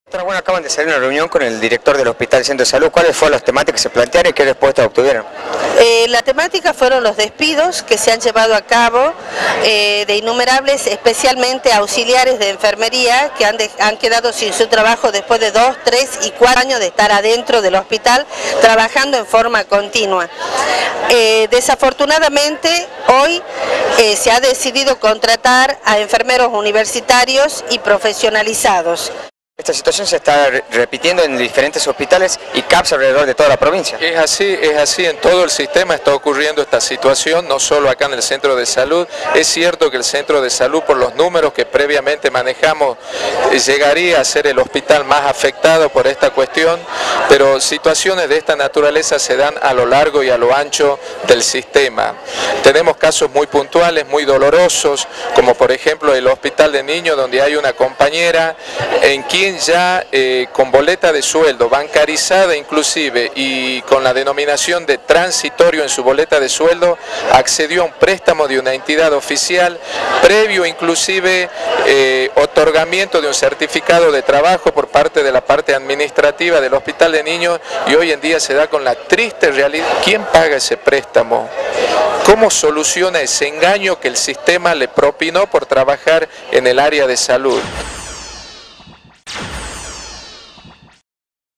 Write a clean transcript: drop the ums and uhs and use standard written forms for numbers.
Bueno, acaban de salir una reunión con el director del Hospital Centro de Salud. ¿Cuáles fueron las temáticas que se plantearon y qué respuestas obtuvieron? La temática fueron los despidos que se han llevado a cabo de innumerables, especialmente auxiliares de enfermería que han quedado sin su trabajo después de 2, 3 y 4 años de estar adentro del hospital trabajando en forma continua. Desafortunadamente hoy se ha decidido contratar a enfermeros universitarios y profesionalizados. Esta situación se está repitiendo en diferentes hospitales y CAPS alrededor de toda la provincia. Es así, en todo el sistema está ocurriendo esta situación, no solo acá en el centro de salud. Es cierto que el centro de salud, por los números que previamente manejamos, llegaría a ser el hospital más afectado por esta cuestión, pero situaciones de esta naturaleza se dan a lo largo y a lo ancho del sistema. Tenemos casos muy puntuales, muy dolorosos, como por ejemplo el hospital de niños, donde hay una compañera en quien ya con boleta de sueldo, bancarizada inclusive y con la denominación de transitorio en su boleta de sueldo, accedió a un préstamo de una entidad oficial, previo inclusive otorgamiento de un certificado de trabajo por parte de la parte administrativa del hospital de niños, y hoy en día se da con la triste realidad. ¿Quién paga ese préstamo? ¿Cómo soluciona ese engaño que el sistema le propinó por trabajar en el área de salud?